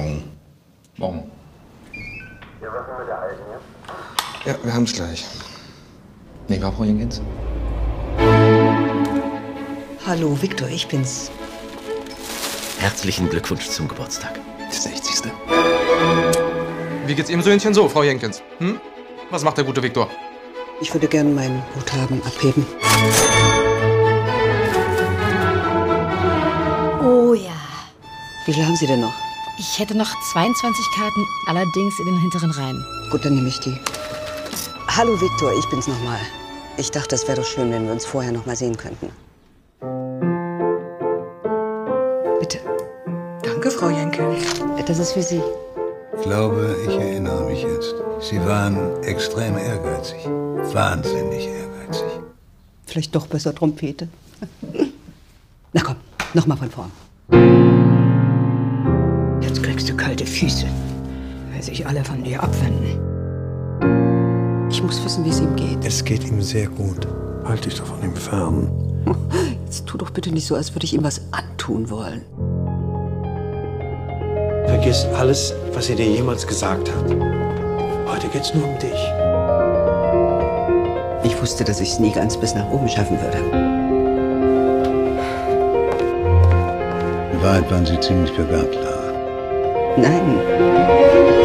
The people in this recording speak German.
Morgen. Morgen. Ja, was ist mit der Alten jetzt? Ja, wir haben's gleich. Nicht wahr, Frau Jenkins? Hallo, Viktor, ich bin's. Herzlichen Glückwunsch zum Geburtstag. Das 60. Wie geht's Ihrem Söhnchen so, Frau Jenkins? Hm? Was macht der gute Viktor? Ich würde gerne mein Guthaben abheben. Oh ja. Wie viel haben Sie denn noch? Ich hätte noch 22 Karten, allerdings in den hinteren Reihen. Gut, dann nehme ich die. Hallo, Viktor, ich bin's nochmal. Ich dachte, es wäre doch schön, wenn wir uns vorher noch mal sehen könnten. Bitte. Danke, Frau Jenkins. Das ist für Sie. Ich glaube, ich erinnere mich jetzt. Sie waren extrem ehrgeizig. Wahnsinnig ehrgeizig. Vielleicht doch besser Trompete. Na komm, noch mal von vorn. Jetzt kriegst du kalte Füße, weil sich alle von dir abwenden. Ich muss wissen, wie es ihm geht. Es geht ihm sehr gut. Halt dich doch von ihm fern. Jetzt tu doch bitte nicht so, als würde ich ihm was antun wollen. Vergiss alles, was sie dir jemals gesagt hat. Heute geht's nur um dich. Ich wusste, dass ich es nie ganz bis nach oben schaffen würde. In Wahrheit waren sie ziemlich begabt, Lara. Nein.